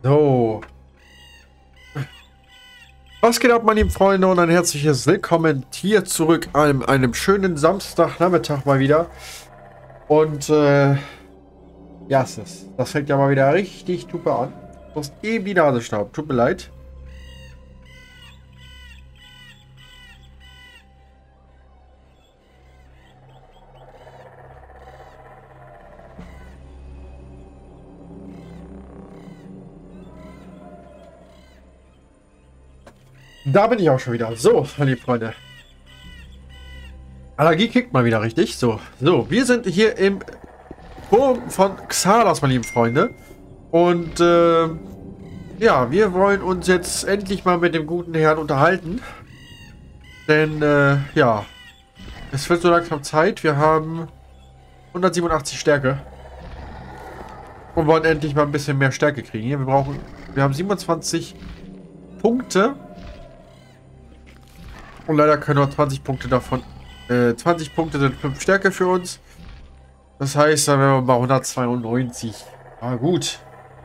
So. Was geht ab, meine lieben Freunde, und ein herzliches Willkommen hier zurück an einem schönen Samstagnachmittag mal wieder. Und, ja, das fängt ja mal wieder richtig super an. Du hast eben die Nase staubt. Tut mir leid. Da bin ich auch schon wieder. So, meine lieben Freunde. Allergie kickt mal wieder richtig. So, wir sind hier im Turm von Xardas, meine lieben Freunde. Und, ja, wir wollen uns jetzt endlich mal mit dem guten Herrn unterhalten. Denn, ja, es wird so langsam Zeit. Wir haben 187 Stärke. Und wollen endlich mal ein bisschen mehr Stärke kriegen. Hier, wir haben 27 Punkte. Und leider können nur 20 Punkte davon, 20 Punkte sind 5 Stärke für uns. Das heißt, dann wären wir bei 192. Ah, gut.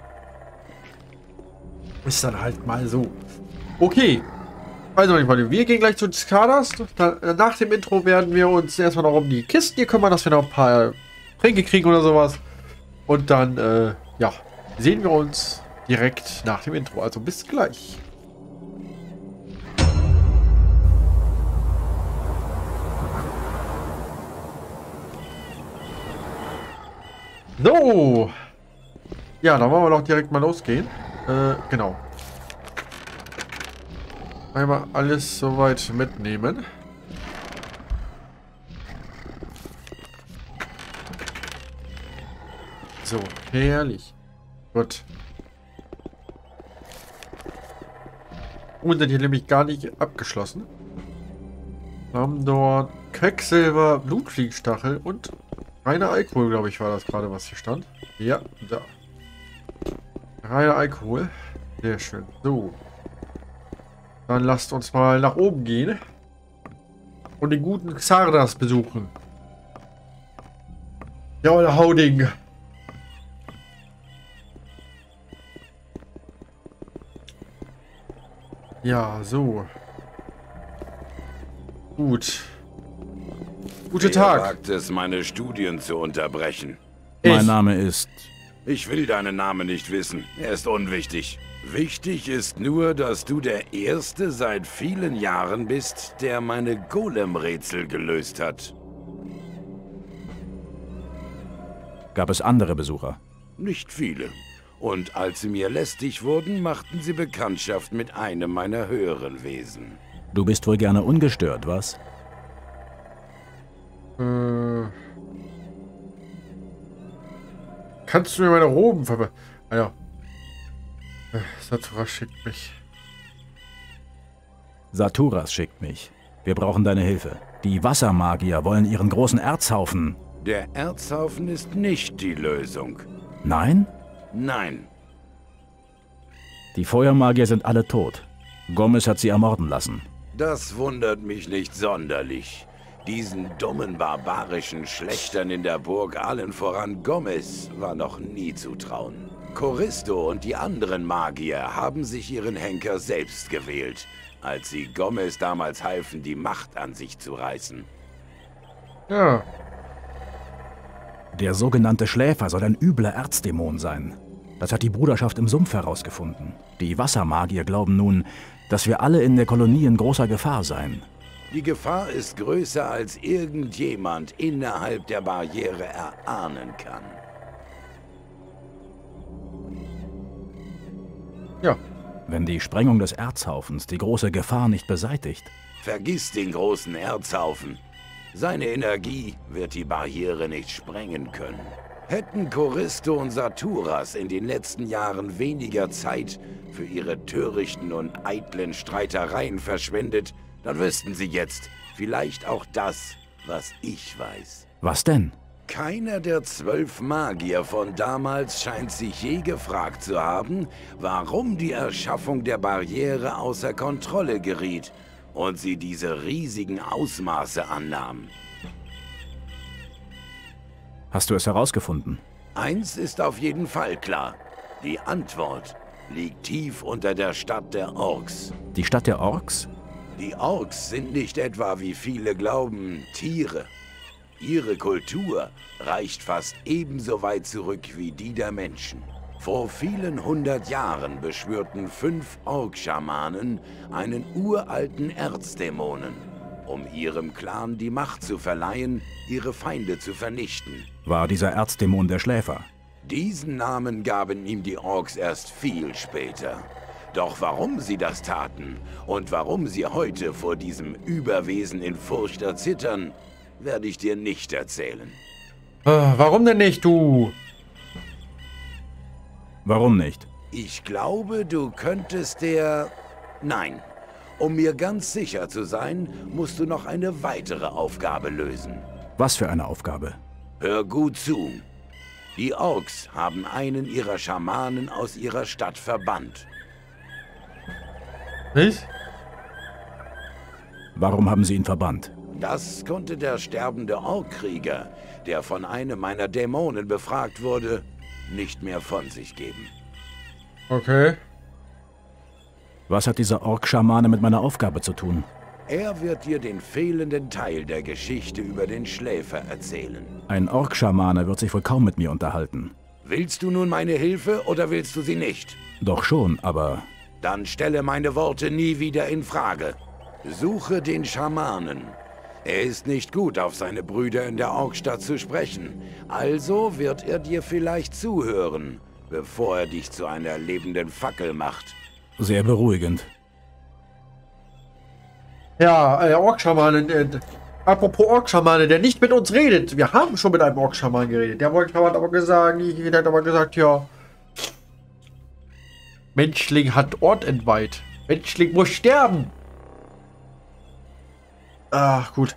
Ist dann halt mal so. Okay. Also, meine Freunde, wir gehen gleich zu Xardas. Nach dem Intro werden wir uns erstmal noch um die Kisten hier kümmern, dass wir noch ein paar Tränke kriegen oder sowas. Und dann, ja, sehen wir uns direkt nach dem Intro. Also, bis gleich. So. Ja, dann wollen wir doch direkt mal losgehen. Genau. Einmal alles soweit mitnehmen. So, herrlich. Gut. Und sind hier nämlich gar nicht abgeschlossen. Wir haben dort Quecksilber, Blutfliegenstachel und reiner Alkohol, glaube ich, war das gerade, was hier stand. Ja, da. Reiner Alkohol. Sehr schön. So. Dann lasst uns mal nach oben gehen. Und den guten Xardas besuchen. Ja, oder Hauding. Ja, so. Gut. Guten Tag. Wer wagt es, meine Studien zu unterbrechen? Mein Name ist... Ich will deinen Namen nicht wissen. Er ist unwichtig. Wichtig ist nur, dass du der Erste seit vielen Jahren bist, der meine Golem-Rätsel gelöst hat. Gab es andere Besucher? Nicht viele. Und als sie mir lästig wurden, machten sie Bekanntschaft mit einem meiner höheren Wesen. Du bist wohl gerne ungestört, was? Kannst du mir meine Roben ver... Ah ja. Saturas schickt mich. Saturas schickt mich. Wir brauchen deine Hilfe. Die Wassermagier wollen ihren großen Erzhaufen... Der Erzhaufen ist nicht die Lösung. Nein? Nein. Die Feuermagier sind alle tot. Gomez hat sie ermorden lassen. Das wundert mich nicht sonderlich. Diesen dummen, barbarischen Schlechtern in der Burg, allen voran Gomez, war noch nie zu trauen. Choristo und die anderen Magier haben sich ihren Henker selbst gewählt, als sie Gomez damals halfen, die Macht an sich zu reißen. Ja. Der sogenannte Schläfer soll ein übler Erzdämon sein. Das hat die Bruderschaft im Sumpf herausgefunden. Die Wassermagier glauben nun, dass wir alle in der Kolonie in großer Gefahr seien. Die Gefahr ist größer, als irgendjemand innerhalb der Barriere erahnen kann. Ja. Wenn die Sprengung des Erzhaufens die große Gefahr nicht beseitigt. Vergiss den großen Erzhaufen. Seine Energie wird die Barriere nicht sprengen können. Hätten Choristo und Saturas in den letzten Jahren weniger Zeit für ihre törichten und eitlen Streitereien verschwendet, dann wüssten sie jetzt vielleicht auch das, was ich weiß. Was denn? Keiner der 12 Magier von damals scheint sich je gefragt zu haben, warum die Erschaffung der Barriere außer Kontrolle geriet und sie diese riesigen Ausmaße annahm. Hast du es herausgefunden? Eins ist auf jeden Fall klar. Die Antwort liegt tief unter der Stadt der Orks. Die Stadt der Orks? Die Orks sind nicht etwa, wie viele glauben, Tiere. Ihre Kultur reicht fast ebenso weit zurück wie die der Menschen. Vor vielen 100 Jahren beschwörten 5 Ork-Schamanen einen uralten Erzdämonen, um ihrem Clan die Macht zu verleihen, ihre Feinde zu vernichten. War dieser Erzdämon der Schläfer? Diesen Namen gaben ihm die Orks erst viel später. Doch warum sie das taten und warum sie heute vor diesem Überwesen in Furcht erzittern, werde ich dir nicht erzählen. Warum denn nicht, du? Warum nicht? Ich glaube, du könntest der... Nein. Um mir ganz sicher zu sein, musst du noch eine weitere Aufgabe lösen. Was für eine Aufgabe? Hör gut zu. Die Orks haben einen ihrer Schamanen aus ihrer Stadt verbannt. Nicht? Warum haben sie ihn verbannt? Das konnte der sterbende Orkkrieger, der von einem meiner Dämonen befragt wurde, nicht mehr von sich geben. Okay. Was hat dieser Ork-Schamane mit meiner Aufgabe zu tun? Er wird dir den fehlenden Teil der Geschichte über den Schläfer erzählen. Ein Ork-Schamane wird sich wohl kaum mit mir unterhalten. Willst du nun meine Hilfe oder willst du sie nicht? Doch schon, aber... Dann stelle meine Worte nie wieder in Frage. Suche den Schamanen. Er ist nicht gut, auf seine Brüder in der Orkstadt zu sprechen. Also wird er dir vielleicht zuhören, bevor er dich zu einer lebenden Fackel macht. Sehr beruhigend. Ja, Orkschamane, apropos Orkschamane, der nicht mit uns redet. Wir haben schon mit einem Orkschaman geredet. Der hat aber gesagt, ja, Menschling hat Ort entweiht. Menschling muss sterben. Ach, gut.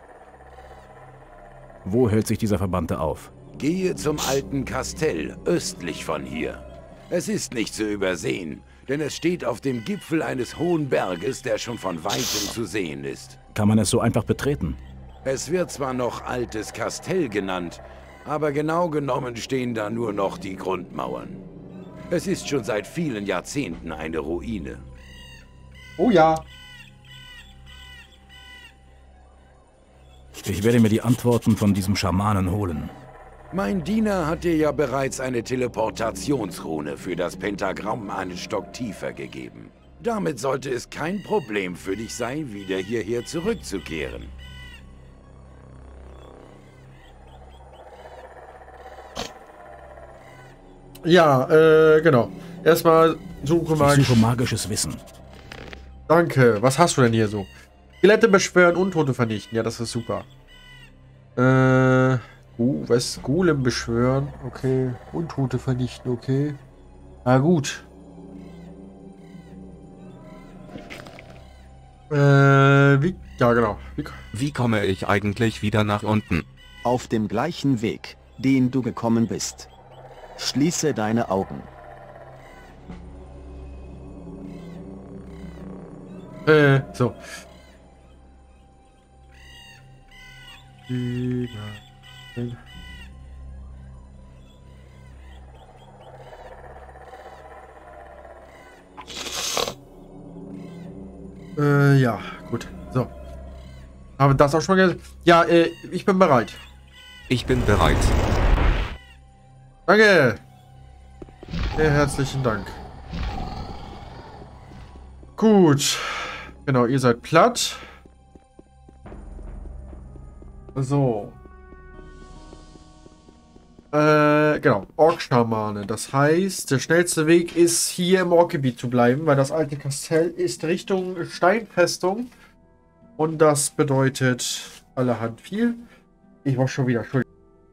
Wo hält sich dieser Verbannte auf? Gehe zum alten Kastell, östlich von hier. Es ist nicht zu übersehen, denn es steht auf dem Gipfel eines hohen Berges, der schon von weitem zu sehen ist. Kann man es so einfach betreten? Es wird zwar noch Altes Kastell genannt, aber genau genommen stehen da nur noch die Grundmauern. Es ist schon seit vielen Jahrzehnten eine Ruine. Oh ja. Ich werde mir die Antworten von diesem Schamanen holen. Mein Diener hat dir ja bereits eine Teleportationsrune für das Pentagramm einen Stock tiefer gegeben. Damit sollte es kein Problem für dich sein, wieder hierher zurückzukehren. Ja, genau. Erstmal suche Ich suche magisches Wissen. Danke. Was hast du denn hier so? Skelette beschwören, Untote vernichten. Ja, das ist super. Was? Golem beschwören. Okay. Untote vernichten. Okay. Na gut. Ja, genau. Wie komme ich eigentlich wieder nach unten? Auf dem gleichen Weg, den du gekommen bist. Schließe deine Augen. So. Ja, gut. So. Haben das auch schon mal gesagt? Ja, ich bin bereit. Ich bin bereit. Danke. Sehr herzlichen Dank. Gut. Genau, ihr seid platt. So. Genau. Orkschamane. Das heißt, der schnellste Weg ist, hier im Orkgebiet zu bleiben, weil das alte Kastell ist Richtung Steinfestung. Und das bedeutet allerhand viel. Ich war schon wieder. Entschuldigung.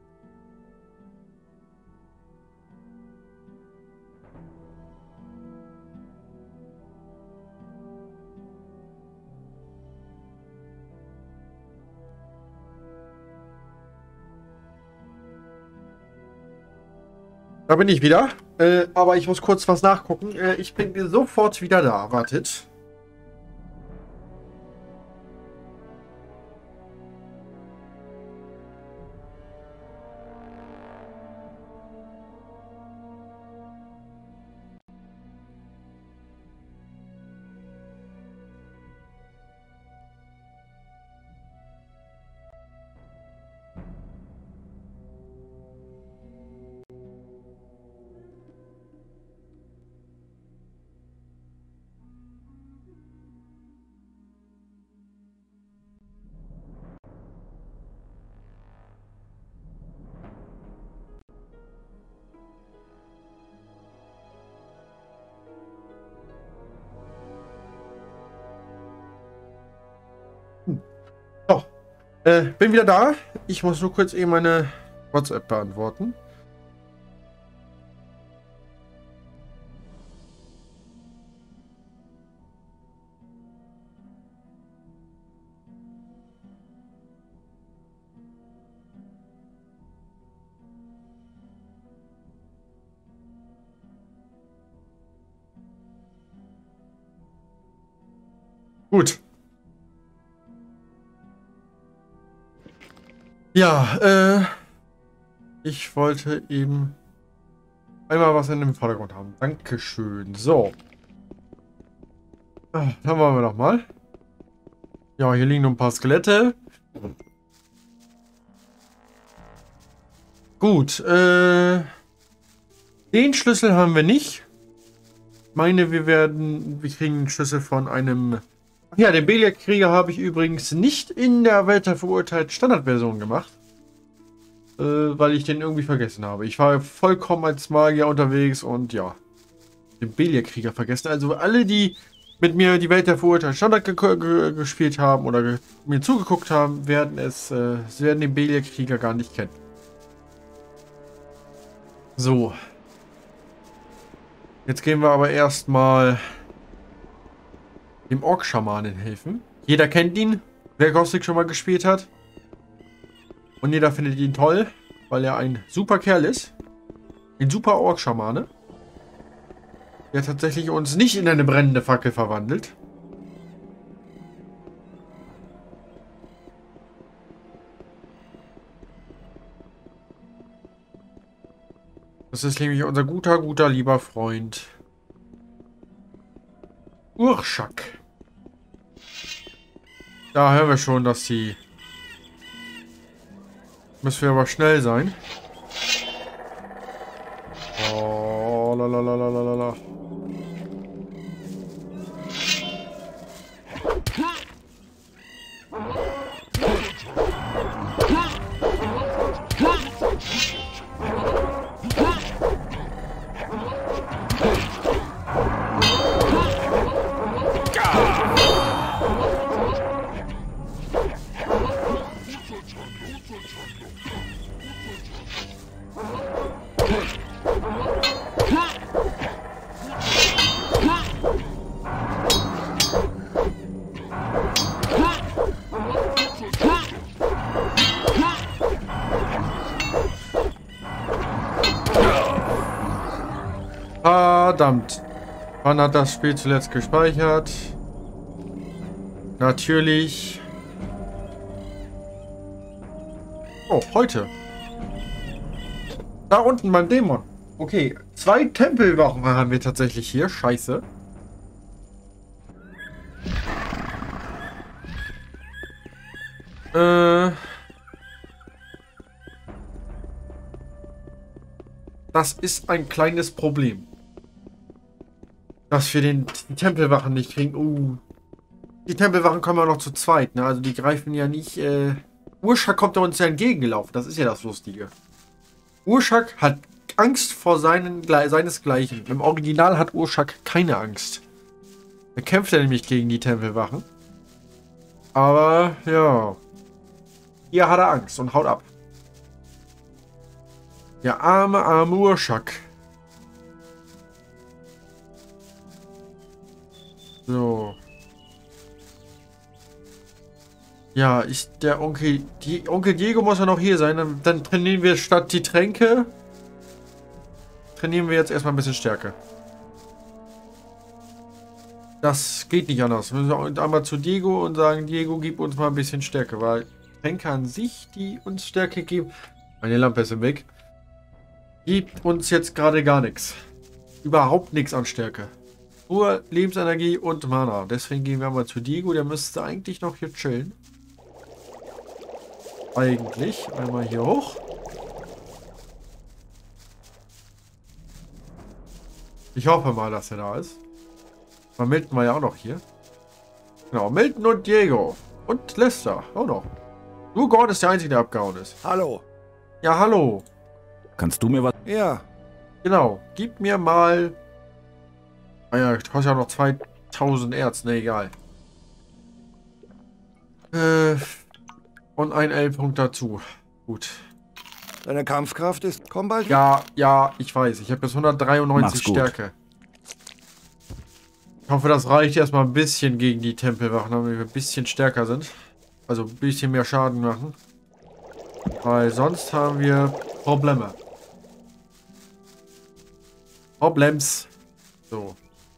Da bin ich wieder. Aber ich muss kurz was nachgucken. Ich bin sofort wieder da. Wartet. Bin wieder da. Ich muss nur kurz eben meine WhatsApp beantworten. Gut. Ja, ich wollte eben einmal was in dem Vordergrund haben. Dankeschön. So. Dann wollen wir noch mal. Ja, hier liegen noch ein paar Skelette. Gut, den Schlüssel haben wir nicht. Ich meine, wir kriegen einen Schlüssel von einem... Ja, den Belial-Krieger habe ich übrigens nicht in der Welt der Verurteilt Standardversion gemacht. Weil ich den irgendwie vergessen habe. Ich war vollkommen als Magier unterwegs und ja, den Belial-Krieger vergessen. Also alle, die mit mir die Welt der Verurteilt Standard gespielt haben oder mir zugeguckt haben, werden den Belial-Krieger gar nicht kennen. So. Jetzt gehen wir aber erstmal dem Ork-Schamanen helfen. Jeder kennt ihn, wer Gothic schon mal gespielt hat. Und jeder findet ihn toll, weil er ein super Kerl ist. Ein super Ork-Schamane. Der tatsächlich uns nicht in eine brennende Fackel verwandelt. Das ist nämlich unser guter, lieber Freund Urschak. Da hören wir schon, dass sie... Müssen wir aber schnell sein. Oh, lalalala. Verdammt. Wann hat das Spiel zuletzt gespeichert? Natürlich. Oh, heute. Da unten mein Dämon. Okay, 2 Tempelwachen haben wir tatsächlich hier. Scheiße. Das ist ein kleines Problem. Dass wir die Tempelwachen nicht kriegen. Die Tempelwachen kommen ja noch zu zweit, ne? Also die greifen ja nicht... Urschak kommt uns ja entgegengelaufen. Das ist ja das Lustige. Urschak hat Angst vor seinesgleichen. Im Original hat Urschak keine Angst. Er kämpft ja nämlich gegen die Tempelwachen. Aber, ja. Hier hat er Angst und haut ab. Der arme Urschak. So. Ja, Onkel Diego muss ja noch hier sein. Dann trainieren wir statt die Tränke. Trainieren wir jetzt erstmal ein bisschen Stärke. Das geht nicht anders. Wir müssen einmal zu Diego und sagen, Diego, gib uns mal ein bisschen Stärke. Weil Tränke an sich, die uns Stärke geben... Meine Lampe ist im Weg. Gibt uns jetzt gerade gar nichts. Überhaupt nichts an Stärke. Nur Lebensenergie und Mana. Deswegen gehen wir mal zu Diego. Der müsste eigentlich noch hier chillen. Eigentlich. Einmal hier hoch. Ich hoffe mal, dass er da ist. Mal Milton war ja auch noch hier. Genau, Milton und Diego. Und Lester auch noch. Nur Gord ist der Einzige, der abgehauen ist. Hallo. Ja, hallo. Kannst du mir was... Ja. Genau. Gib mir mal... Ah ja, du hast ja noch 2000 Erz. Ne, egal. Und ein L-Punkt dazu. Gut. Deine Kampfkraft ist... Komm bald. Ja, ja, ich weiß. Ich habe jetzt 193 Mach's gut. Stärke. Ich hoffe, das reicht erstmal ein bisschen gegen die Tempelwachen, damit wir ein bisschen stärker sind. Also ein bisschen mehr Schaden machen. Weil sonst haben wir Probleme. Problems. So.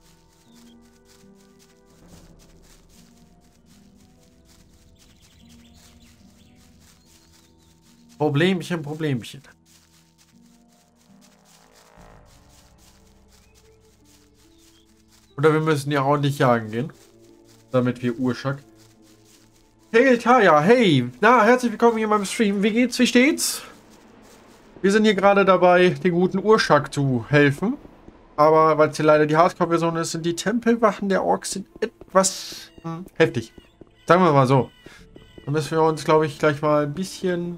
Problemchen, Problemchen. Oder wir müssen ja ordentlich jagen gehen. Damit wir Urschak. Hey Taya, hey! Na, herzlich willkommen hier in meinem Stream. Wie geht's? Wie steht's? Wir sind hier gerade dabei, den guten Urschak zu helfen. Aber weil es hier leider die Hardcore-Version ist, sind die Tempelwachen der Orks sind etwas heftig. Sagen wir mal so. Da müssen wir uns, glaube ich, gleich mal ein bisschen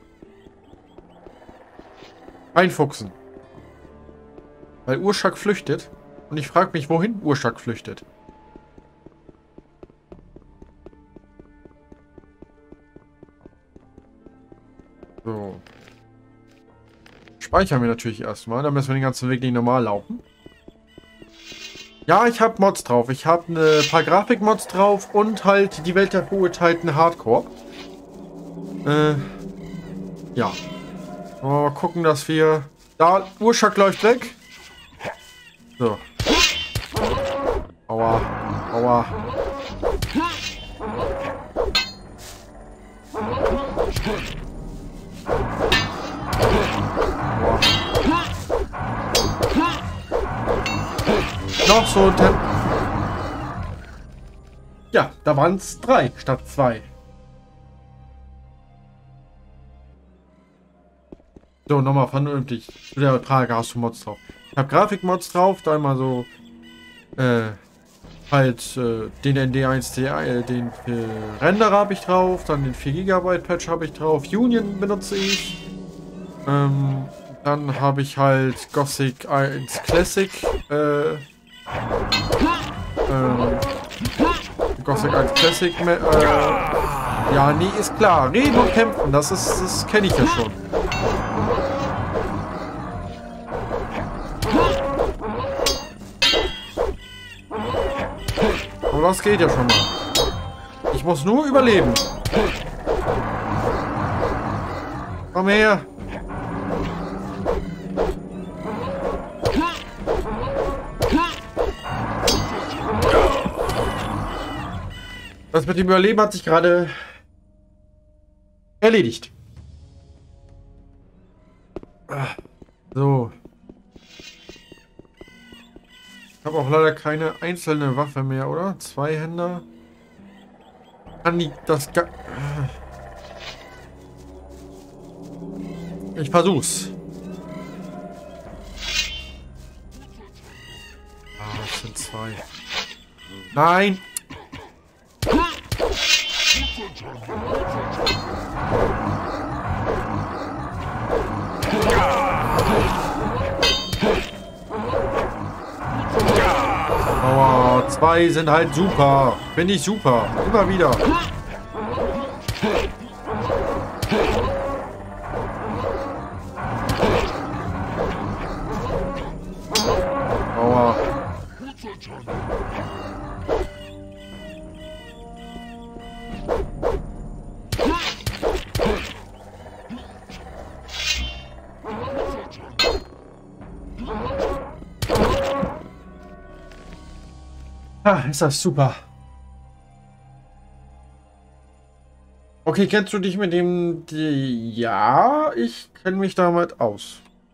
einfuchsen. Weil Urschak flüchtet. Und ich frage mich, wohin Urschak flüchtet. So. Speichern wir natürlich erstmal. Dann müssen wir den ganzen Weg nicht normal laufen. Ja, ich habe Mods drauf. Ich habe ein paar Grafikmods drauf und halt die Welt der Verurteilten Hardcore. Ja. Mal gucken, dass wir... Da, Urschak läuft weg. So. Aua. Aua. Noch so ein Ja, da waren es 3 statt 2. So, nochmal vernünftig. Zu der Frage, hast du Mods drauf? Ich habe Grafikmods drauf, da immer so halt den ND1, den Renderer habe ich drauf, dann den 4 GB Patch habe ich drauf, Union benutze ich. Dann habe ich halt Gothic 1 Classic, Gothic 1 Classic, ja, nee, ist klar. Reden und kämpfen, das kenne ich ja schon. Aber das geht ja schon mal. Ich muss nur überleben. Komm her. Das mit dem Überleben hat sich gerade erledigt. So. Ich habe auch leider keine einzelne Waffe mehr, oder? Zweihänder. Kann die das... Ich versuch's. Ah, das sind 2. Nein! Oh, 2 sind halt super. Finde ich super. Immer wieder. Aua. Ah, ist das super. Okay, kennst du dich mit dem... Ja, ich kenne mich damit aus.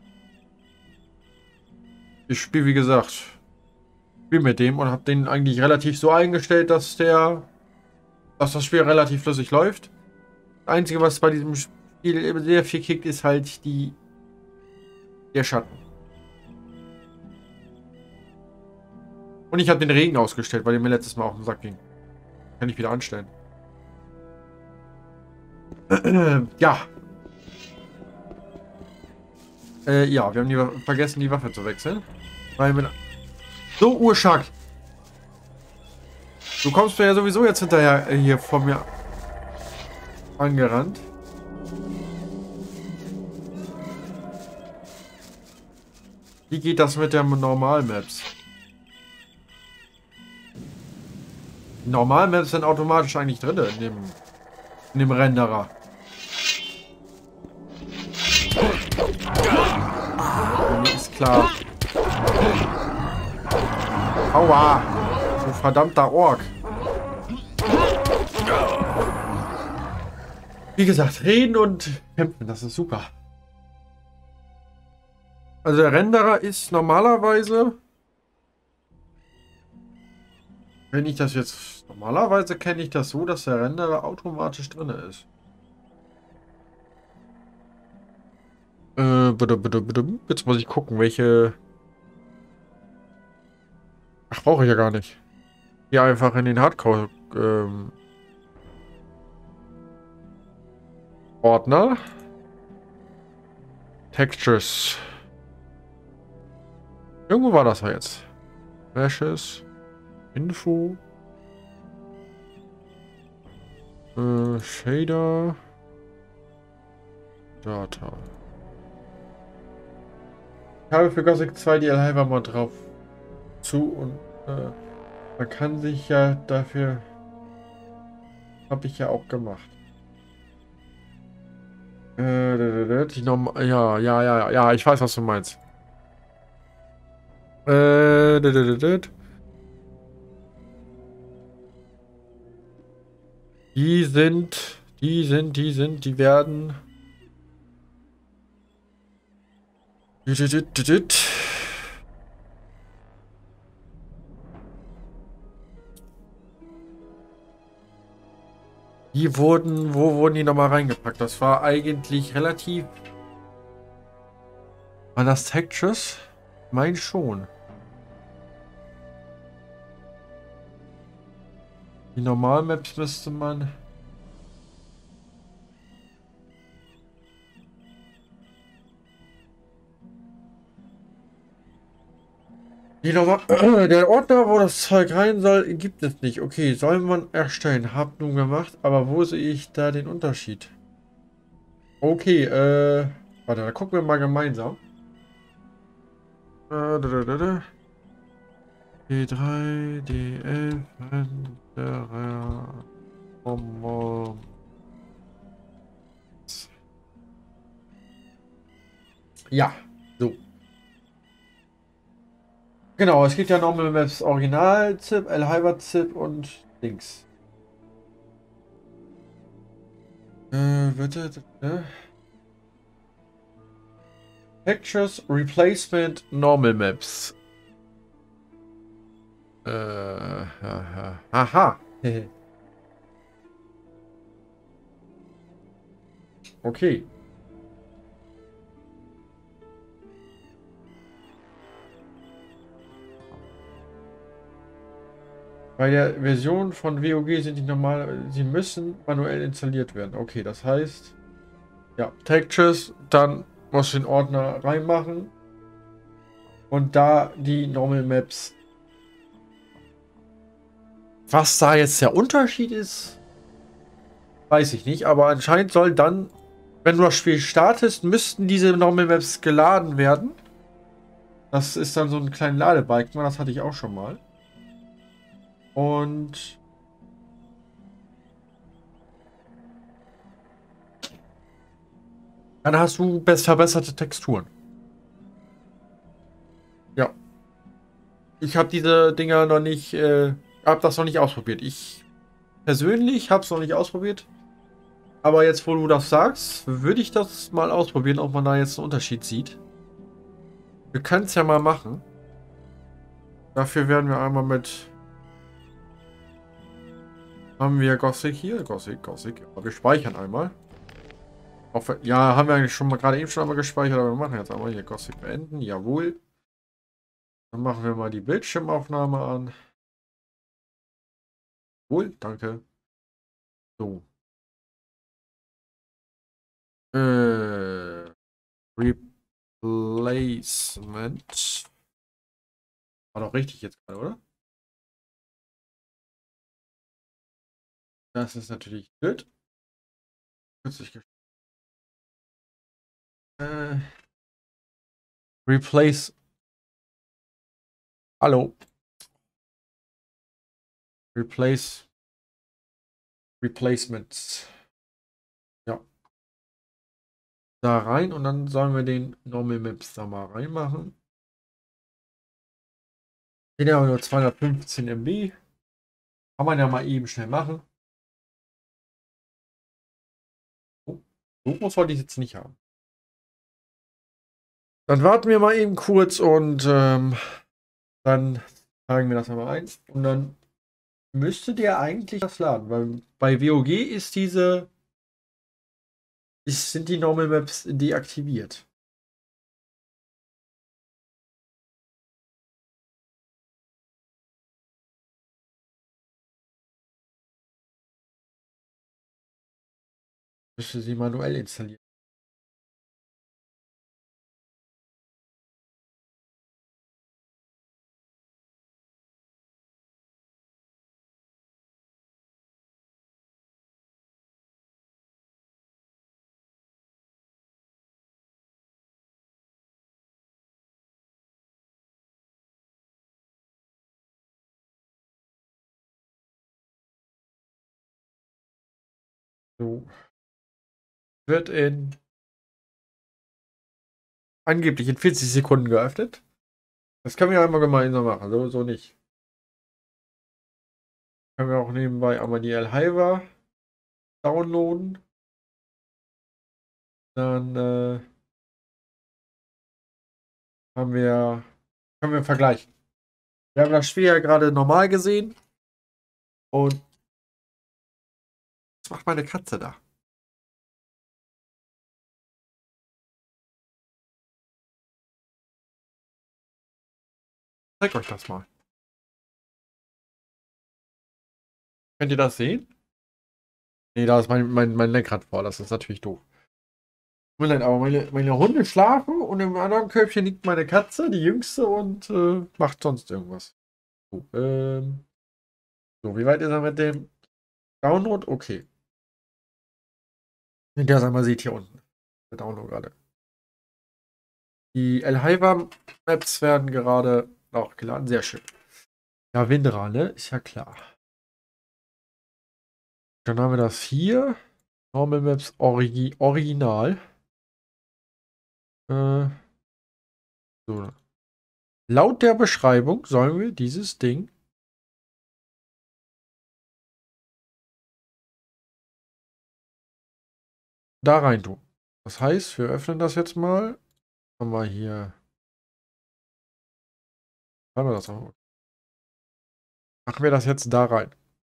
Ich spiele, wie gesagt, mit dem und habe den eigentlich relativ so eingestellt, dass das Spiel relativ flüssig läuft. Das Einzige, was bei diesem Spiel sehr viel kickt, ist halt der Schatten. Und ich habe den Regen ausgestellt, weil der mir letztes Mal auf den Sack ging. Kann ich wieder anstellen. Ja. Ja, wir haben vergessen, die Waffe zu wechseln. Weil wir... So, Urschak! Du kommst mir ja sowieso jetzt hinterher hier vor mir. angerannt. Wie geht das mit der Normal-Maps? Die Normal-Maps sind automatisch eigentlich drin in dem Renderer. Mir ist klar. Aua! Du verdammter Ork. Wie gesagt, reden und kämpfen, das ist super. Also der Renderer ist normalerweise, wenn ich das jetzt, normalerweise kenne ich das so, dass der Renderer automatisch drin ist. Jetzt muss ich gucken, welche... Ach, brauche ich ja gar nicht. Hier einfach in den Hardcore Ordner. Textures. Irgendwo war das ja jetzt. Meshes. Info. Shader. Data. Ich habe für Gothic 2 die Alheimer mal drauf zu und man kann sich ja dafür... Habe ich ja auch gemacht. Die ja, ich weiß, was du meinst. Die werden... Die wurden, wo wurden die nochmal reingepackt? Das war eigentlich relativ... War das Textures? Mein schon. Die Normalmaps müsste man... Der Ordner, wo das Zeug rein soll, gibt es nicht. Okay, soll man erstellen. Hab nun gemacht, aber wo sehe ich da den Unterschied? Okay, warte, da gucken wir mal gemeinsam. D3, D11, ja, so. Genau, es gibt ja Normal Maps Original ZIP, Alheimer ZIP und Dings. Bitte. Pictures Replacement Normal Maps. Aha. Okay. Bei der Version von WoG sind die normal, sie müssen manuell installiert werden. Okay, das heißt, ja, Textures, dann muss ich den Ordner reinmachen und da die Normal Maps. Was da jetzt der Unterschied ist, weiß ich nicht, aber anscheinend soll dann, wenn du das Spiel startest, müssten diese Normal Maps geladen werden. Das ist dann so ein kleiner Ladebalken, das hatte ich auch schon mal. Und dann hast du verbesserte Texturen. Ja. Ich habe diese Dinger noch nicht, habe das noch nicht ausprobiert. Ich persönlich habe es noch nicht ausprobiert. Aber jetzt, wo du das sagst, würde ich das mal ausprobieren, ob man da jetzt einen Unterschied sieht. Wir können es ja mal machen. Dafür werden wir einmal mit... Haben wir Gothic hier? Gothic. Aber wir speichern einmal. Ja, haben wir eigentlich schon mal gerade eben schon einmal gespeichert, aber wir machen jetzt einmal hier Gothic beenden. Jawohl. Dann machen wir mal die Bildschirmaufnahme an. Jawohl, danke. So. Replacement. War doch richtig jetzt gerade, oder? Das ist natürlich blöd. Kürzlich Replace. Hallo. Replacements. Ja. Da rein und dann sollen wir den Normal Maps da mal reinmachen. Den haben wir nur 215 MB. Kann man ja mal eben schnell machen. Oh, so groß wollte ich jetzt nicht haben. Dann warten wir mal eben kurz und dann tragen wir das mal ein. Und dann müsste der eigentlich das laden, weil bei WOG ist sind die Normal Maps deaktiviert. Müsste sie manuell installieren. So. Wird angeblich in 40 Sekunden geöffnet. Das können wir einmal gemeinsam machen, so nicht. Können wir auch nebenbei einmal die Alhiva downloaden. Dann können wir vergleichen. Wir haben das Spiel ja gerade normal gesehen. Und was macht meine Katze da? Ich zeig euch das mal. Könnt ihr das sehen? Nee, da ist mein Lenkrad vor. Das ist natürlich doof. Tut mir leid, aber meine Hunde schlafen und im anderen Körbchen liegt meine Katze, die jüngste, und macht sonst irgendwas. So, so, wie weit ist er mit dem Download? Okay. Wenn ihr das einmal seht hier unten. Der Download gerade. Die Alhiva Maps werden gerade hochgeladen. Sehr schön. Ja, Windra, ne? Ist ja klar. Dann haben wir das hier. Normal Maps Original. So. Laut der Beschreibung sollen wir dieses Ding da rein tun. Das heißt, wir öffnen das jetzt mal. Haben wir hier. Haben wir das auch? Machen wir das jetzt da rein.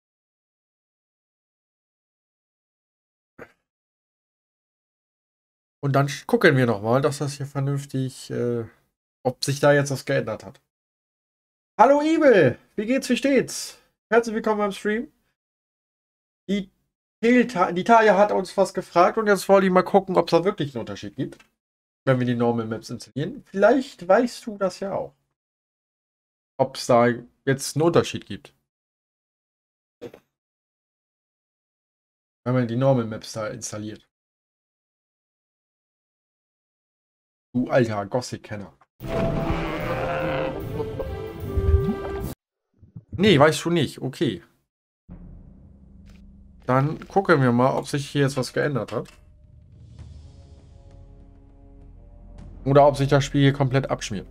Und dann gucken wir nochmal, dass das hier vernünftig, ob sich da jetzt was geändert hat. Hallo Ibel, wie geht's, wie steht's? Herzlich willkommen beim Stream. Die Talia hat uns was gefragt und jetzt wollte ich mal gucken, ob es da wirklich einen Unterschied gibt, wenn wir die Normal Maps installieren. Vielleicht weißt du das ja auch. Ob es da jetzt einen Unterschied gibt. Wenn man die Normal Maps da installiert. Du alter Gothic-Kenner. Nee, weißt du nicht. Okay. Dann gucken wir mal, ob sich hier jetzt was geändert hat. Oder ob sich das Spiel hier komplett abschmiert.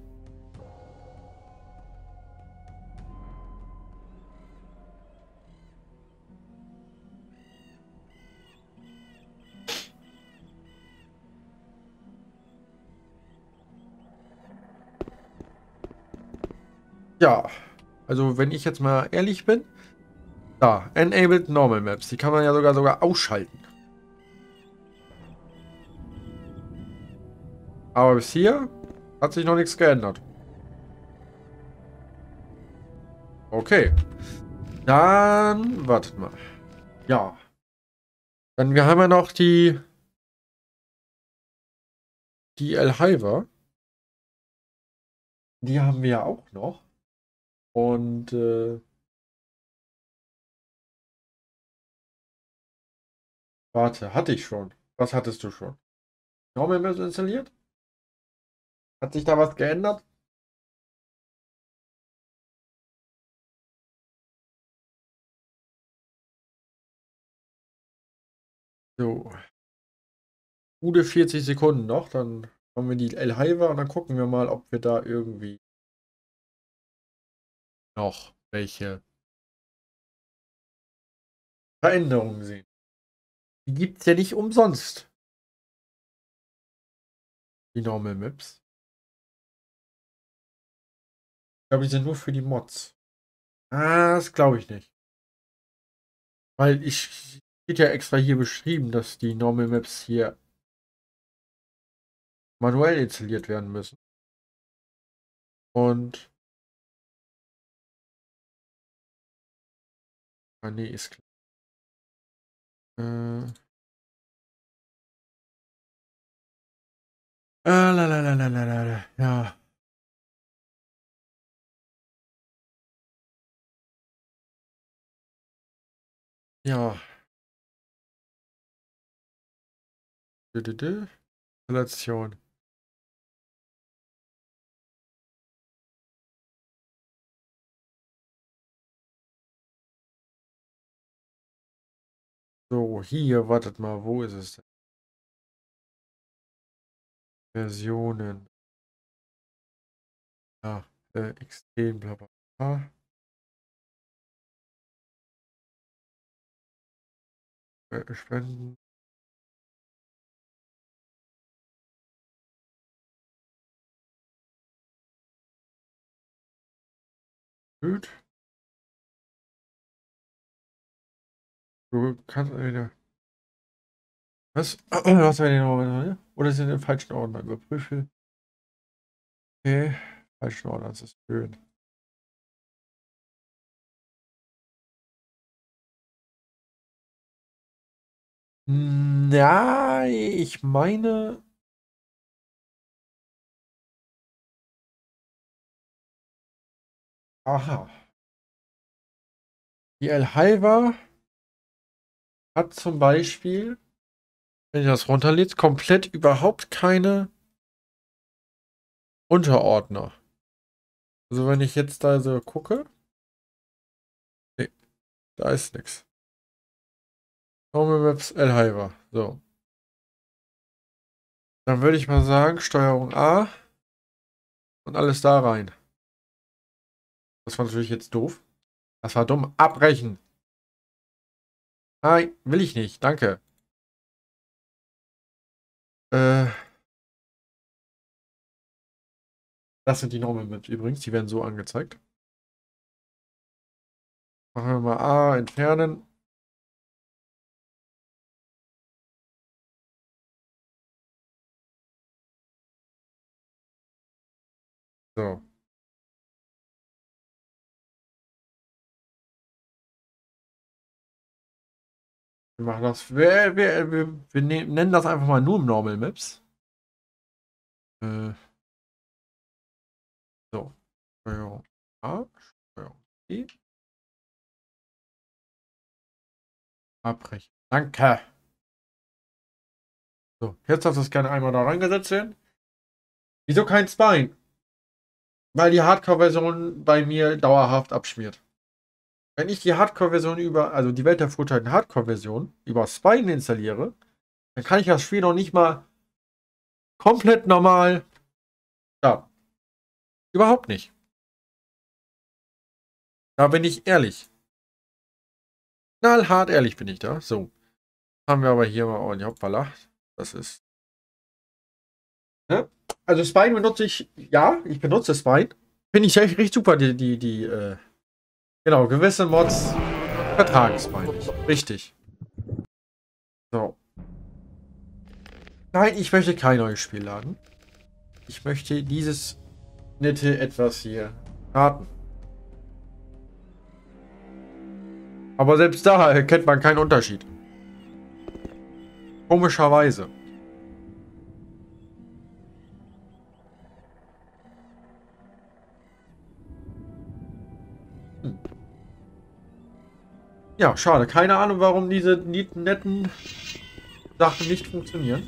Ja, also wenn ich jetzt mal ehrlich bin, da, Enabled Normal Maps, die kann man ja sogar ausschalten. Aber bis hier hat sich noch nichts geändert. Okay. Dann, wartet mal. Ja. Dann, wir haben ja noch die Alhiva. Die haben wir ja auch noch. Und, Warte, hatte ich schon. Was hattest du schon? Normal Maps installiert? Hat sich da was geändert? So. Gute 40 Sekunden noch, dann haben wir die El Hiva und dann gucken wir mal, ob wir da irgendwie noch welche Veränderungen sehen. Die gibt es ja nicht umsonst. Die Normal Maps. Ich glaube, die sind nur für die Mods. Ah, das glaube ich nicht. Weil steht ja extra hier beschrieben, dass die Normal Maps hier manuell installiert werden müssen. Und nee, ist klar. Ja. Ja. Installation. So, hier, wartet mal, wo ist es denn? Versionen. Ja, extrem, bla bla bla. Spenden. Gut. Du kannst wieder. Was? Was war denn noch? Oder sind im falschen Ordner? Überprüfe. Okay. Falschen Ordner, das ist schön. Ja, ich meine. Aha. Die El Halva hat zum Beispiel, wenn ich das runterlädt, komplett überhaupt keine Unterordner. Also wenn ich jetzt da so gucke. Nee, da ist nichts. Normal Maps El Halva. So. Dann würde ich mal sagen, Steuerung A und alles da rein. Das war natürlich jetzt doof. Das war dumm. Abbrechen. Nein, will ich nicht. Danke. Das sind die Normal Maps übrigens. Die werden so angezeigt. Machen wir mal A, entfernen. So. Wir machen das. Wir nennen das einfach mal nur Normal Maps. So. Steuerung A, Steuerung B. Abbrechen. Danke. So, jetzt darf das gerne einmal da reingesetzt werden. Wieso kein Spine? Weil die Hardcore-Version bei mir dauerhaft abschmiert. Wenn ich die Hardcore-Version also die Welt der Vorteile Hardcore-Version über Spine installiere, dann kann ich das Spiel noch nicht mal komplett normal. Ja. Überhaupt nicht. Da bin ich ehrlich. Knallhart ehrlich bin ich da. So. Haben wir aber hier mal ordentlich hoppala. Das ist. Ne? Also Spine benutze ich, ja, ich benutze Spine. Finde ich echt richtig super, genau, gewisse Mods vertragen Spine nicht. Richtig. So. Nein, ich möchte kein neues Spiel laden. Ich möchte dieses nette etwas hier raten. Aber selbst da erkennt man keinen Unterschied. Komischerweise. Ja, schade. Keine Ahnung, warum diese netten Sachen nicht funktionieren.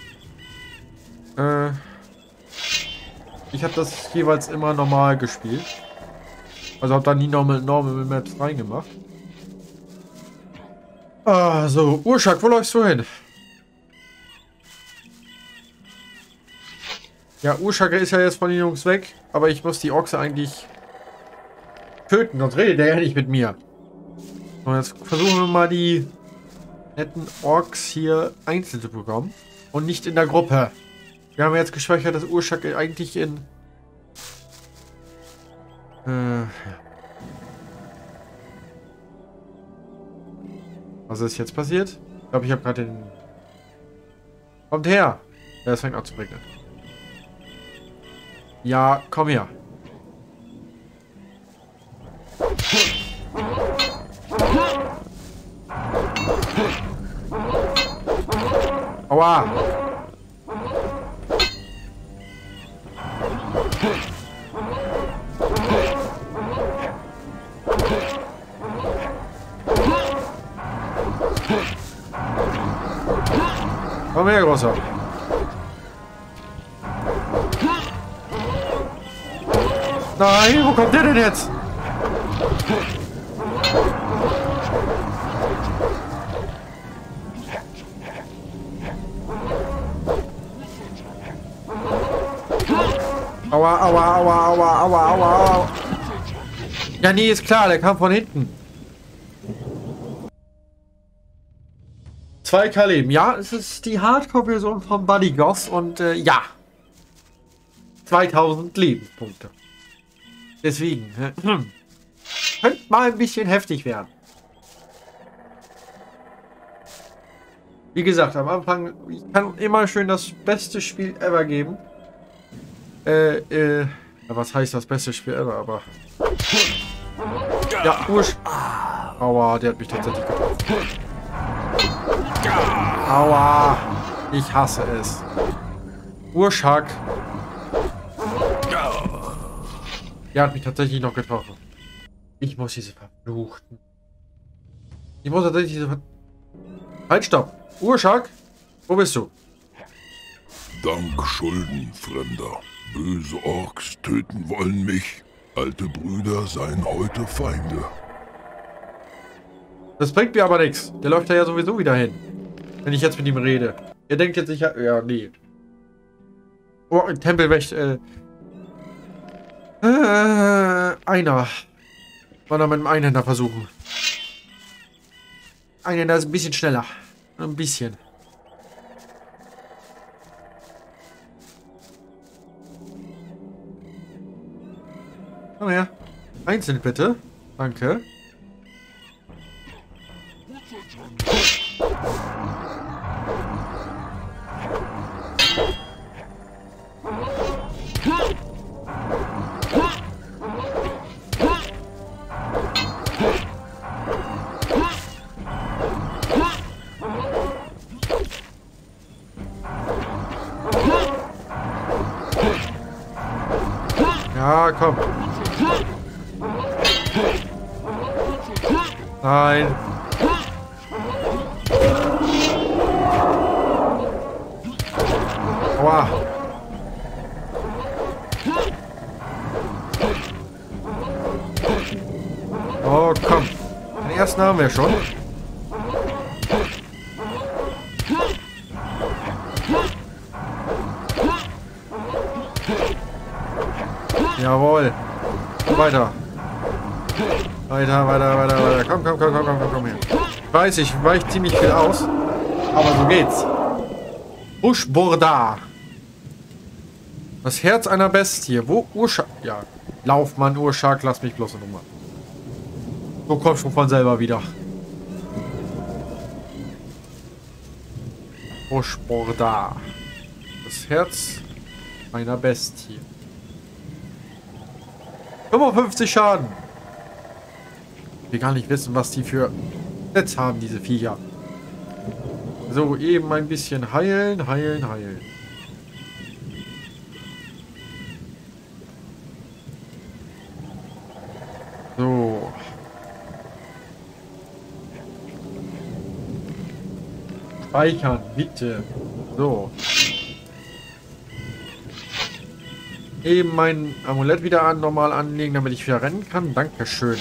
Ich habe das jeweils immer normal gespielt. Also habe da nie Normal Maps reingemacht. Ah, so. Urschak, wo läufst du hin? Ja, Urschak ist ja jetzt von den Jungs weg. Aber ich muss die Ochse eigentlich töten, sonst redet der ja nicht mit mir. Und jetzt versuchen wir mal die netten Orks hier einzeln zu bekommen. Und nicht in der Gruppe. Wir haben jetzt geschwächert, dass Urschak eigentlich in... ja. Was ist jetzt passiert? Ich glaube, ich habe gerade den... Kommt her! Ja, es fängt an zu regnen. Ja, komm her. Aua! Komm her, Großer. Nein, wo kommt der denn jetzt? Aua, aua, aua, aua, aua, aua. Ja, nee, ist klar, der kam von hinten. 2K Leben. Ja, es ist die Hardcore-Version von Buddy Goss und ja. 2000 Lebenspunkte. Deswegen. Könnte mal ein bisschen heftig werden. Wie gesagt, am Anfang, ich kann immer schön das beste Spiel ever geben. Was heißt das beste Spiel ever, aber... Ja, Aua, der hat mich tatsächlich getroffen. Aua, ich hasse es. Urschak. Der hat mich tatsächlich noch getroffen. Ich muss diese verfluchten. Ich muss tatsächlich diese Halt, stopp. Urschak, wo bist du? Dank Schulden, Fremder. Böse Orks töten wollen mich. Alte Brüder seien heute Feinde. Das bringt mir aber nichts. Der läuft da ja sowieso wieder hin. Wenn ich jetzt mit ihm rede. Er denkt jetzt sicher... Ja, nee. Oh, Tempelwächter. Einer. Wollen wir mit dem Einhänder versuchen. Einhänder ist ein bisschen schneller. Ein bisschen. Komm her. Einzeln bitte. Danke. Ja, komm. Nein. Aua. Oh, komm. Den ersten haben wir schon. Jawohl. Weiter. Weiter, weiter, weiter, weiter. Komm, komm, komm, komm, komm, komm her. Ich weiß, ich weiche ziemlich viel aus. Aber so geht's. Buschburda. Das Herz einer Bestie. Wo Urschak? Ja. Laufmann, Urschak, lass mich bloß nochmal. So kommt schon von selber wieder. Buschburda. Das Herz einer Bestie. 55 Schaden. Wir gar nicht wissen, was die für Netz haben, diese Viecher. So, eben ein bisschen heilen, heilen, heilen. So. Speichern, bitte. So. Eben mein Amulett wieder normal anlegen, damit ich wieder rennen kann. Dankeschön.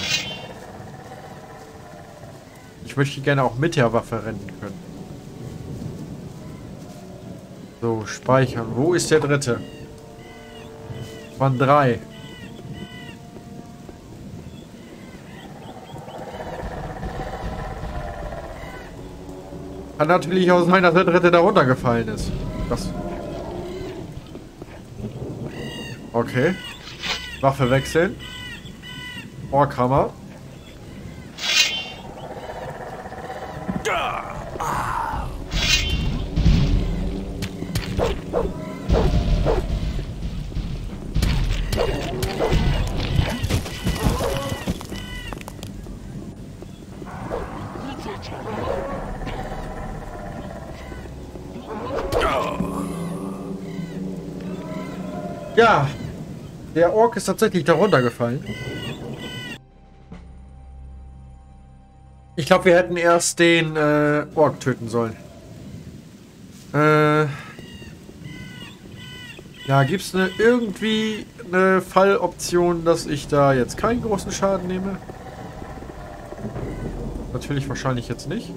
Ich möchte gerne auch mit der Waffe rennen können. So, speichern. Wo ist der dritte? Es waren 3. Kann natürlich auch sein, dass der dritte da runtergefallen ist. Das. Okay. Waffe wechseln. Orkhammer. Ja, der Ork ist tatsächlich da runtergefallen. Ich glaube, wir hätten erst den Ork töten sollen. Ja, gibt es irgendwie eine Falloption, dass ich da jetzt keinen großen Schaden nehme? Natürlich wahrscheinlich jetzt nicht.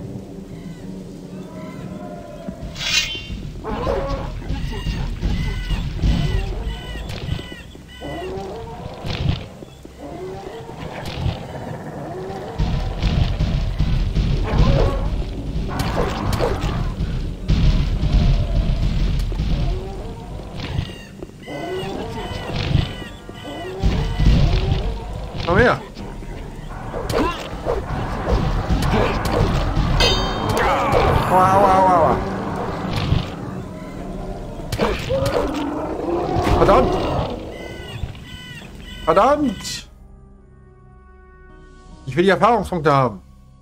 Komm her. Aua, aua, aua. Verdammt! Verdammt! Ich will die Erfahrungspunkte haben.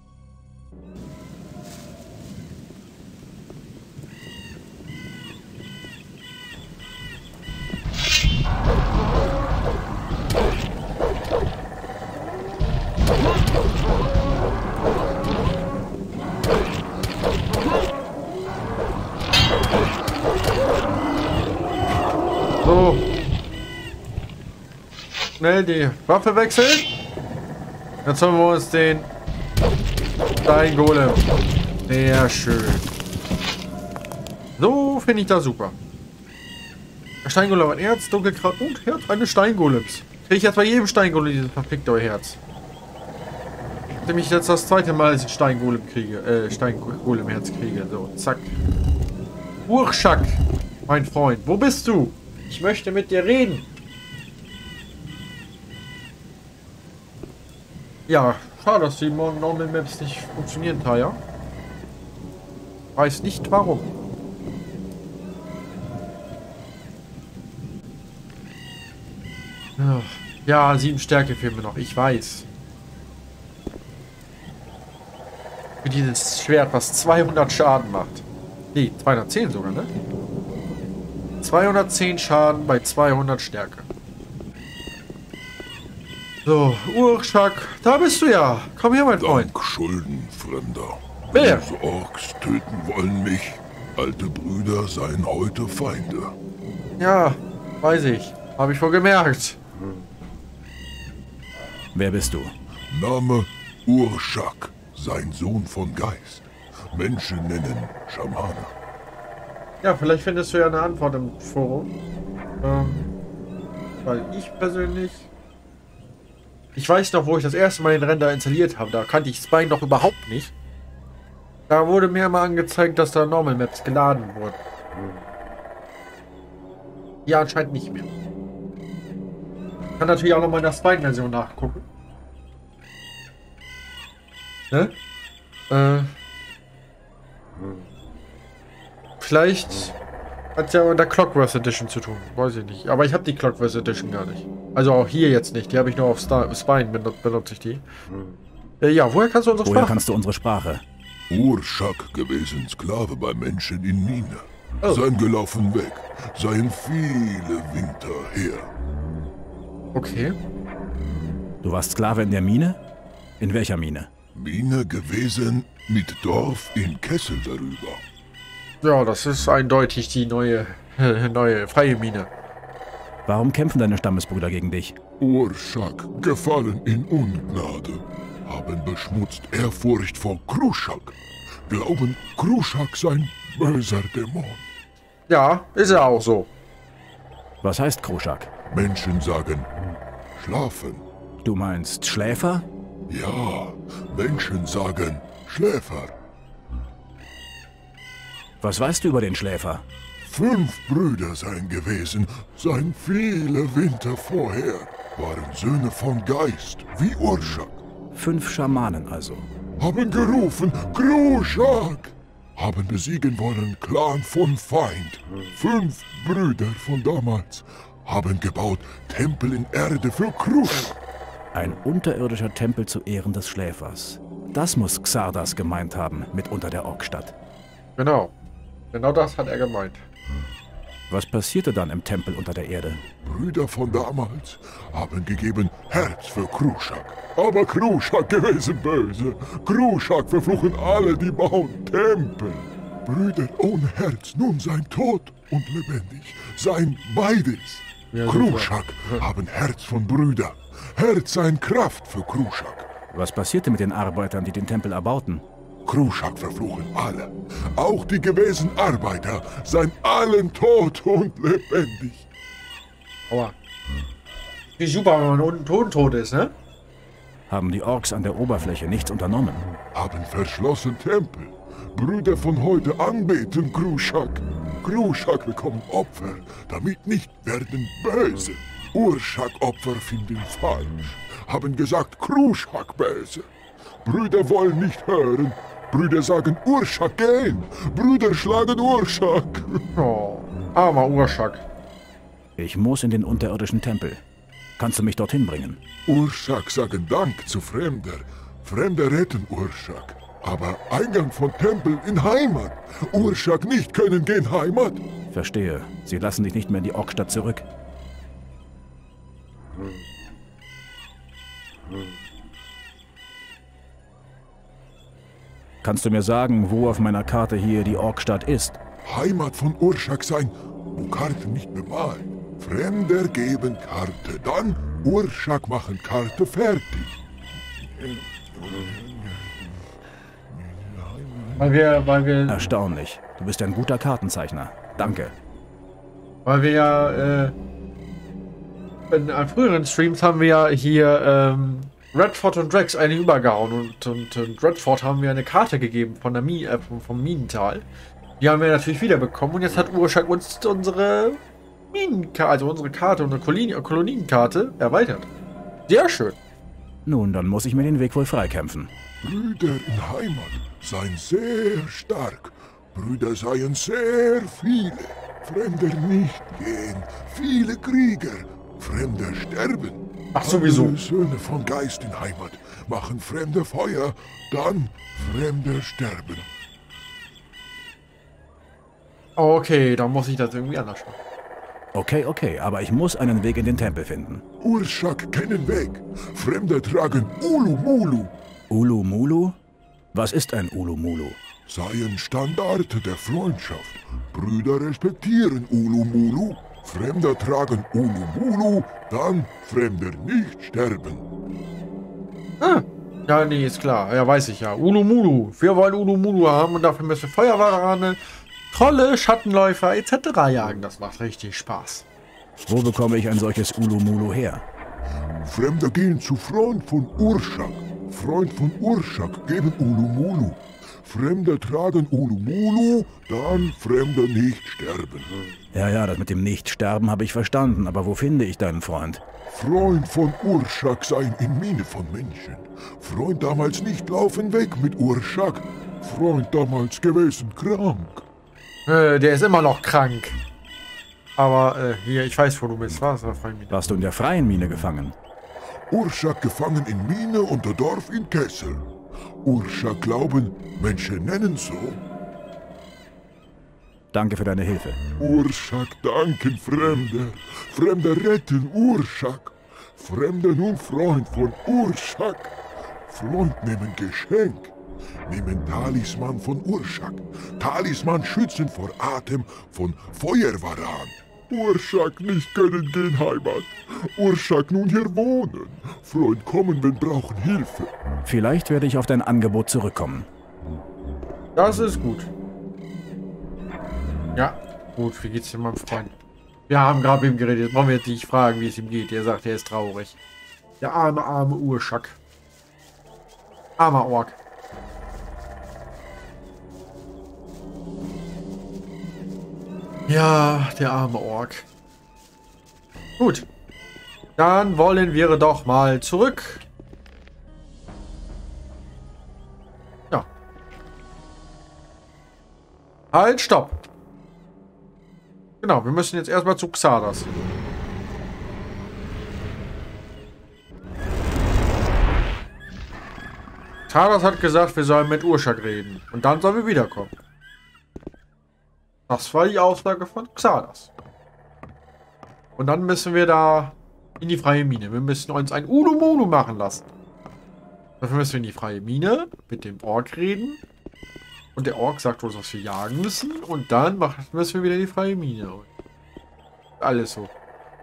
So. Schnell die Waffe wechseln. Jetzt holen wir uns den Steingolem. Sehr schön. So finde ich das super. Der Steingolem hat ein Herz, Dunkelkraut und Herz eines Steingolems. Kriege ich jetzt bei jedem Steingolem dieses verfickte Herz. Nachdem ich jetzt das zweite Mal ein Steingolem kriege, Steingolem-Herz kriege. So, zack. Urschak, mein Freund, wo bist du? Ich möchte mit dir reden. Ja, schade, dass die Normal Maps nicht funktionieren, Taya. Weiß nicht warum. Ja, 7 Stärke fehlen mir noch, ich weiß. Für dieses Schwert, was 200 Schaden macht. Nee, 210 sogar, ne? 210 Schaden bei 200 Stärke. So, Urschak, da bist du ja. Komm her, mein Freund. Dank Schulden, Fremder. Wer? Böse Orks töten wollen mich. Alte Brüder seien heute Feinde. Ja, weiß ich. Habe ich wohl gemerkt. Wer bist du? Name Urschak, sein Sohn von Geist. Menschen nennen Schamane. Ja, vielleicht findest du ja eine Antwort im Forum. Weil ich persönlich... Ich weiß noch, wo ich das erste Mal den Render installiert habe. Da kannte ich Spine noch überhaupt nicht. Da wurde mir immer angezeigt, dass da Normal Maps geladen wurden. Ja, anscheinend nicht mehr. Ich kann natürlich auch noch mal in der Spine-Version nachgucken. Ne? Vielleicht hat es ja mit der Clockwork Edition zu tun. Weiß ich nicht. Aber ich habe die Clockwork Edition gar nicht. Also auch hier jetzt nicht. Die habe ich nur auf Spine benutze ich die. Ja, woher kannst du unsere Sprache? Woher kannst du unsere Sprache? Urschak gewesen Sklave bei Menschen in Mine. Oh. Sein gelaufen weg. Seien viele Winter her. Okay. Du warst Sklave in der Mine? In welcher Mine? Mine gewesen mit Dorf in Kessel darüber. Ja, das ist eindeutig die neue freie Mine. Warum kämpfen deine Stammesbrüder gegen dich? Urshak gefallen in Ungnade, haben beschmutzt Ehrfurcht vor Kruschak, glauben Kruschak sei ein böser Dämon. Ja, ist ja auch so. Was heißt Kruschak? Menschen sagen, schlafen. Du meinst Schläfer? Ja, Menschen sagen, Schläfer. Was weißt du über den Schläfer? 5 Brüder seien gewesen, seien viele Winter vorher, waren Söhne von Geist, wie Urshak. 5 Schamanen also. Haben gerufen, Kruschak! Haben besiegen wollen, Clan von Feind. 5 Brüder von damals haben gebaut Tempel in Erde für Kruschak. Ein unterirdischer Tempel zu Ehren des Schläfers. Das muss Xardas gemeint haben mit unter der Orkstadt. Genau. Genau das hat er gemeint. Was passierte dann im Tempel unter der Erde? Brüder von damals haben gegeben Herz für Kruschak. Aber Kruschak gewesen böse. Kruschak verfluchen alle, die bauen Tempel. Brüder ohne Herz nun sein tot und lebendig. Sein beides. Ja, Kruschak haben Herz von Brüder. Herz sein Kraft für Kruschak. Was passierte mit den Arbeitern, die den Tempel erbauten? Kruschak verfluchen alle. Auch die gewesen Arbeiter seien allen tot und lebendig. Aua. Wie super, wenn man unten tot ist, ne? Haben die Orks an der Oberfläche nichts unternommen? Haben verschlossen Tempel. Brüder von heute anbeten Kruschak. Kruschak bekommen Opfer, damit nicht werden böse. Urshak-Opfer finden falsch. Haben gesagt Kruschak böse. Brüder wollen nicht hören. Brüder sagen Urshak gehen. Brüder schlagen Urshak. Oh, armer Urshak. Ich muss in den unterirdischen Tempel. Kannst du mich dorthin bringen? Urshak sagen Dank zu Fremder. Fremder retten Urshak. Aber Eingang von Tempel in Heimat. Urshak nicht können gehen Heimat. Verstehe. Sie lassen dich nicht mehr in die Orkstadt zurück. Kannst du mir sagen, wo auf meiner Karte hier die Orkstadt ist? Heimat von Urshak sein, wo Karten nicht bemalt. Fremder geben Karte, dann Urshak machen Karte fertig. Weil wir Erstaunlich. Du bist ein guter Kartenzeichner. Danke. ja, in früheren Streams haben wir ja hier, Redford und Drax eine übergehauen und Redford haben wir eine Karte gegeben von der vom Minental. Die haben wir natürlich wiederbekommen und jetzt hat Urshak uns unsere Minenkarte, also unsere Karte, unsere Kolonienkarte erweitert. Sehr schön. Nun, dann muss ich mir den Weg wohl freikämpfen. Brüder in Heimat seien sehr stark. Brüder seien sehr viele. Fremder nicht gehen. Viele Krieger. Fremder sterben. Ach, sowieso. Andere Söhne von Geist in Heimat machen fremde Feuer, dann Fremder sterben. Okay, dann muss ich das irgendwie anders machen. Okay, aber ich muss einen Weg in den Tempel finden. Urshak kennen Weg. Fremder tragen Ulumulu. Ulumulu? Was ist ein Ulumulu? Seien Standarte der Freundschaft. Brüder respektieren Ulumulu. Fremder tragen Ulumulu, dann Fremder nicht sterben. Ah, ja, nee, ist klar. Ja, weiß ich ja. Ulumulu. Wir wollen Ulumulu haben und dafür müssen wir Feuerwehrrane, Trolle, Schattenläufer etc. jagen. Das macht richtig Spaß. Wo bekomme ich ein solches Ulumulu her? Fremder gehen zu Freund von Urshak. Freund von Urshak geben Ulumulu. Fremder tragen Ulumulu, dann Fremder nicht sterben. Ja, das mit dem Nicht-Sterben habe ich verstanden, aber wo finde ich deinen Freund? Freund von Urshak seien in Mine von Menschen. Freund damals nicht laufen weg mit Urshak. Freund damals gewesen krank. Der ist immer noch krank. Aber, hier, ich weiß, wo du bist. Warst du in der freien Mine gefangen? Urshak gefangen in Mine und der Dorf in Kessel. Urshak glauben, Menschen nennen so. Danke für deine Hilfe. Urshak danken Fremder. Fremder retten Urshak. Fremder nun Freund von Urshak. Freund nehmen Geschenk. Nehmen Talisman von Urschak. Talisman schützen vor Atem von Feuerwaran. Urschak nicht können gehen Heimat. Urschak nun hier wohnen. Freund kommen, wenn brauchen Hilfe. Vielleicht werde ich auf dein Angebot zurückkommen. Das ist gut. Ja, gut. Wie geht's denn meinem Freund? Wir haben gerade mit ihm geredet. Jetzt brauchen wir jetzt nicht fragen, wie es ihm geht. Er sagt, er ist traurig. Der arme Urschak. Armer Ork. Ja, der arme Ork. Gut. Dann wollen wir doch mal zurück. Ja. Halt, stopp. Genau, wir müssen jetzt erstmal zu Xardas. Xardas hat gesagt, wir sollen mit Urschak reden. Und dann sollen wir wiederkommen. Das war die Aussage von Xardas. Und dann müssen wir da in die freie Mine. Wir müssen uns ein Ulumulu machen lassen. Dafür müssen wir in die freie Mine mit dem Ork reden. Und der Ork sagt uns, was wir jagen müssen. Und dann müssen wir wieder in die freie Mine. Und alles so.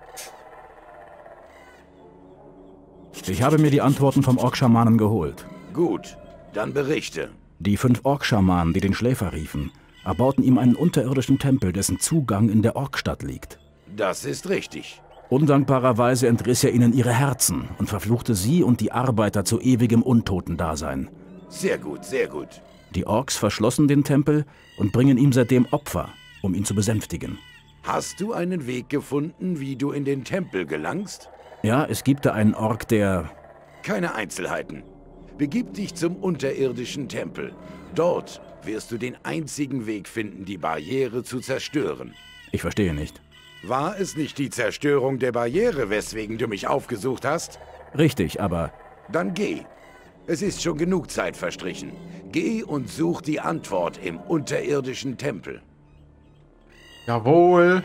Ich habe mir die Antworten vom Ork-Schamanen geholt. Gut, dann berichte. Die 5 Ork-Schamanen, die den Schläfer riefen, erbauten ihm einen unterirdischen Tempel, dessen Zugang in der Orkstadt liegt. Das ist richtig. Undankbarerweise entriss er ihnen ihre Herzen und verfluchte sie und die Arbeiter zu ewigem Untotendasein. Sehr gut, sehr gut. Die Orks verschlossen den Tempel und bringen ihm seitdem Opfer, um ihn zu besänftigen. Hast du einen Weg gefunden, wie du in den Tempel gelangst? Ja, es gibt da einen Ork, der... Keine Einzelheiten. Begib dich zum unterirdischen Tempel. Dort wirst du den einzigen Weg finden, die Barriere zu zerstören. Ich verstehe nicht. War es nicht die Zerstörung der Barriere, weswegen du mich aufgesucht hast? Richtig, aber... Dann geh. Es ist schon genug Zeit verstrichen. Geh und such die Antwort im unterirdischen Tempel. Jawohl.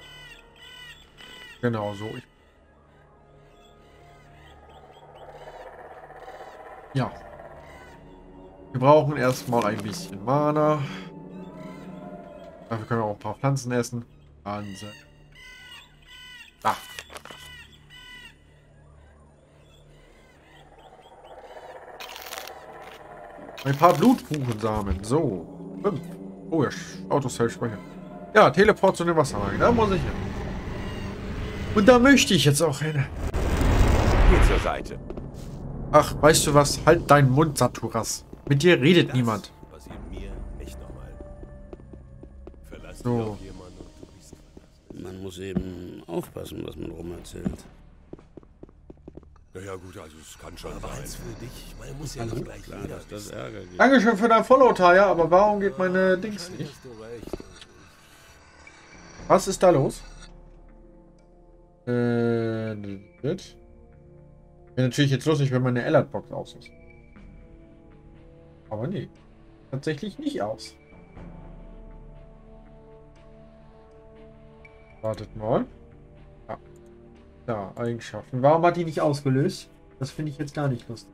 Genau so. Ja. Wir brauchen erstmal ein bisschen Mana. Dafür können wir auch ein paar Pflanzen essen. Wahnsinn. Da. Ein paar Blutkuchensamen. So. 5. Oh ja, Autosave speichern. Ja, Teleport zu den Wasserwagen. Da muss ich hin. Und da möchte ich jetzt auch hin. Geh zur Seite. Ach, weißt du was? Halt deinen Mund, Saturas. Mit dir redet niemand. So. Man muss eben aufpassen, was man rum erzählt. Ja gut, also es kann schon Aber eins für dich, ich meine, muss ja nicht gleich klar, dass das Ärger gibt. Dankeschön für dein Follow, Taya, aber warum geht meine Dings nicht? Was ist da los? Das wäre natürlich jetzt lustig, wenn meine Alert-Box aus ist. Aber nee. Tatsächlich nicht aus. Wartet mal. Ja. Ja, Eigenschaften. Warum hat die nicht ausgelöst? Das finde ich jetzt gar nicht lustig.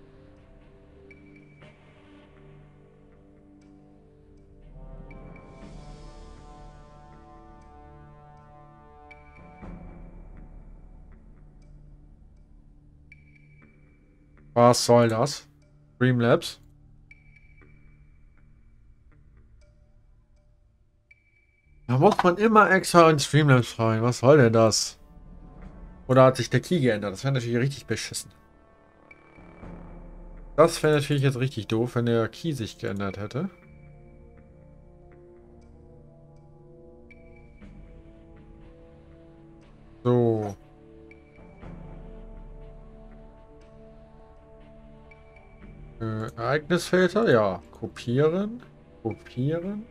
Was soll das? Streamlabs? Da muss man immer extra in Streamlabs rein. Was soll denn das? Oder hat sich der Key geändert? Das wäre natürlich richtig beschissen. Das wäre natürlich jetzt richtig doof, wenn der Key sich geändert hätte. So. Ereignisfilter, ja. Kopieren. Kopieren.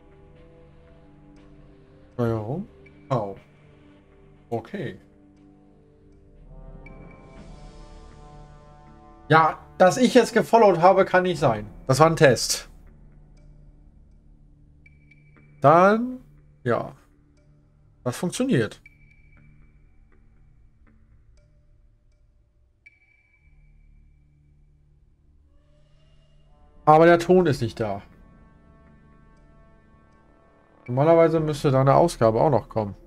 Steuerung. Oh. Okay. Ja, dass ich jetzt gefollowt habe, kann nicht sein. Das war ein Test. Dann, ja. Das funktioniert. Aber der Ton ist nicht da. Normalerweise müsste da eine Ausgabe auch noch kommen.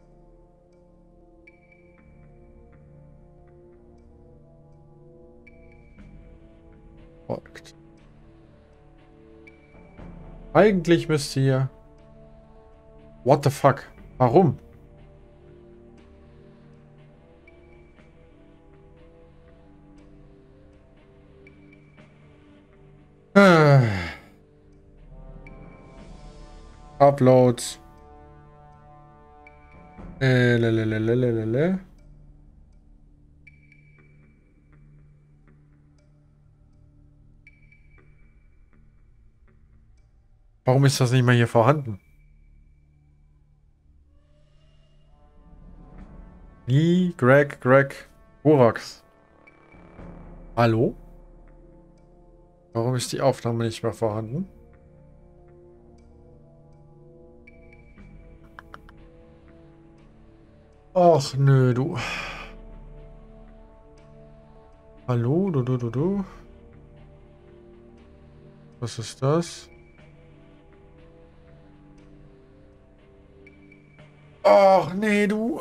Folgt. Eigentlich müsste hier... What the fuck? Warum? Uploads. Warum ist das nicht mehr hier vorhanden? Greg, Borax. Hallo? Warum ist die Aufnahme nicht mehr vorhanden? Ach nö, du. Hallo, du. Was ist das? Ach nee, du.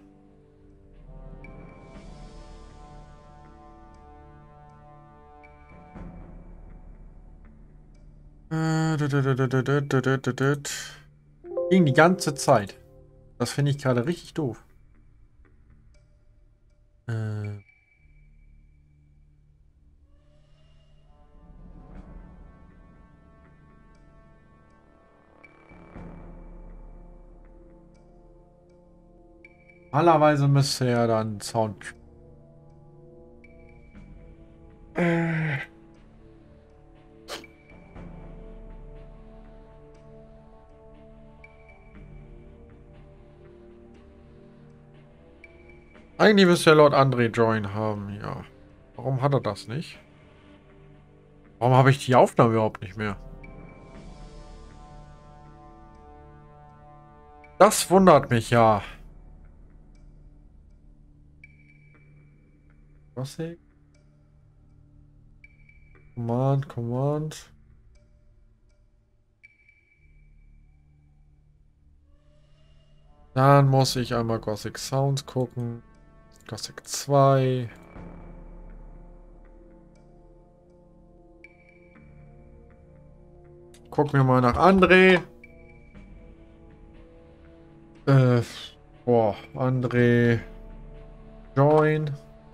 Ging die ganze Zeit. Das finde ich gerade richtig doof. Normalerweise müsste er dann Sound. Eigentlich müsste ja Lord André Join haben, ja. Warum hat er das nicht? Warum habe ich die Aufnahme überhaupt nicht mehr? Das wundert mich ja. Was? Command. Dann muss ich einmal Gothic Sounds gucken. Gothic 2. Gucken wir mal nach André. André Join.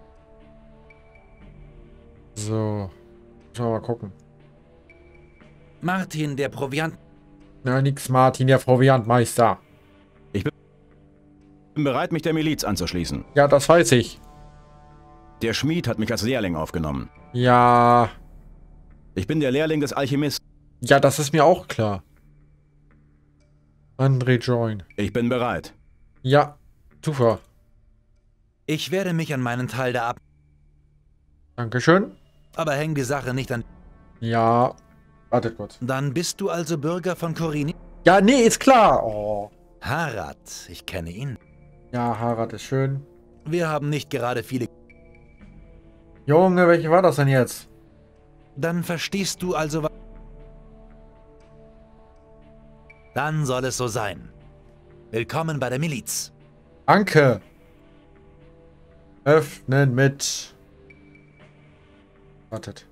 So. Schauen wir mal gucken. Martin, der Proviant. Na, nix Martin, der Proviantmeister. Ich bin bereit, mich der Miliz anzuschließen. Ja, das weiß ich. Der Schmied hat mich als Lehrling aufgenommen. Ja. Ich bin der Lehrling des Alchemisten. Ja, das ist mir auch klar. André Join. Ich bin bereit. Ja, super. Ich werde mich an meinen Teil da ab... Dankeschön. Aber häng die Sache nicht an... Ja. Wartet kurz. Dann bist du also Bürger von Korini? Ja, nee, ist klar. Oh. Harad, ich kenne ihn. Ja, Harad ist schön. Wir haben nicht gerade viele... Junge, welche war das denn jetzt? Dann verstehst du also was... Dann soll es so sein. Willkommen bei der Miliz. Danke. Öffnen mit... Wartet.